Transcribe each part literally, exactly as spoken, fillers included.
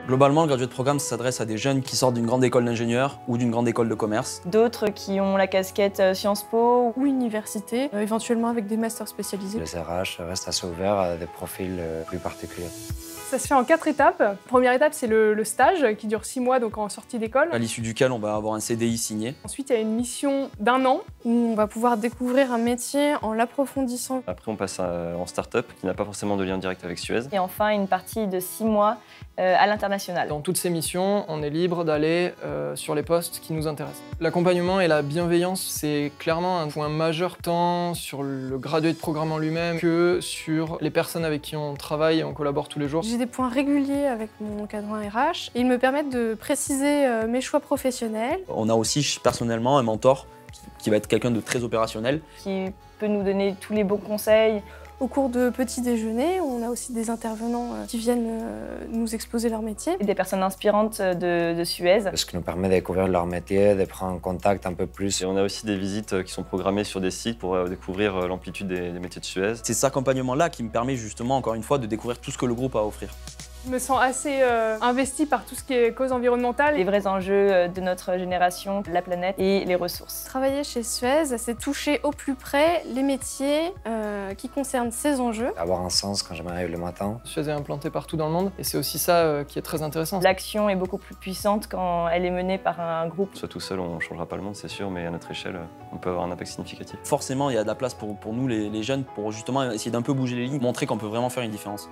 Globalement, le graduate programme s'adresse à des jeunes qui sortent d'une grande école d'ingénieurs ou d'une grande école de commerce. D'autres qui ont la casquette Sciences Po ou université, euh, éventuellement avec des masters spécialisés. Les R H restent assez ouverts à des profils euh, plus particuliers. Ça se fait en quatre étapes. Première étape, c'est le, le stage qui dure six mois, donc en sortie d'école. À l'issue duquel on va avoir un C D I signé. Ensuite, il y a une mission d'un an où on va pouvoir découvrir un métier en l'approfondissant. Après, on passe à, en start-up qui n'a pas forcément de lien direct avec Suez. Et enfin, une partie de six mois euh, à l'international. Dans toutes ces missions, on est libre d'aller euh, sur les postes qui nous intéressent. L'accompagnement et la bienveillance, c'est clairement un point majeur tant sur le graduate programme en lui-même que sur les personnes avec qui on travaille et on collabore tous les jours. J'ai des points réguliers avec mon encadrant R H et ils me permettent de préciser euh, mes choix professionnels. On a aussi personnellement un mentor qui, qui va être quelqu'un de très opérationnel. Qui peut nous donner tous les bons conseils. Au cours de petits déjeuners, on a aussi des intervenants euh, qui viennent euh, nous exposer leur métier. Et des personnes inspirantes de, de Suez. Ce qui nous permet de découvrir leur métier, de prendre en contact un peu plus. Et on a aussi des visites qui sont programmées sur des sites pour découvrir l'amplitude des, des métiers de Suez. C'est cet accompagnement-là qui me permet justement, encore une fois, de découvrir tout ce que le groupe a à offrir. Je me sens assez euh, investie par tout ce qui est cause environnementale. Les vrais enjeux de notre génération, la planète et les ressources. Travailler chez Suez, c'est toucher au plus près les métiers euh, qui concernent ces enjeux. Avoir un sens quand je m'arrive le matin. Suez est implanté partout dans le monde et c'est aussi ça euh, qui est très intéressant. L'action est beaucoup plus puissante quand elle est menée par un groupe. Soit tout seul, on ne changera pas le monde, c'est sûr, mais à notre échelle, on peut avoir un impact significatif. Forcément, il y a de la place pour, pour nous, les, les jeunes, pour justement essayer d'un peu bouger les lignes, montrer qu'on peut vraiment faire une différence.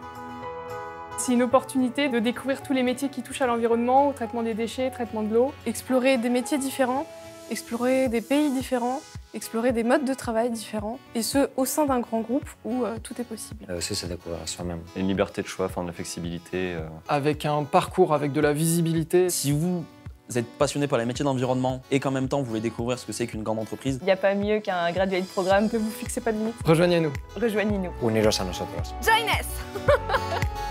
C'est une opportunité de découvrir tous les métiers qui touchent à l'environnement, au traitement des déchets, traitement de l'eau, explorer des métiers différents, explorer des pays différents, explorer des modes de travail différents, et ce, au sein d'un grand groupe où euh, tout est possible. Et aussi, c'est découvrir soi-même. Et une liberté de choix, enfin, de la flexibilité. Euh... Avec un parcours, avec de la visibilité. Si vous Vous êtes passionné par les métiers d'environnement et qu'en même temps vous voulez découvrir ce que c'est qu'une grande entreprise. Il n'y a pas mieux qu'un graduate programme. Ne vous fixez pas de limite. Rejoignez-nous. Rejoignez-nous. Uniros a nosotros. Join us.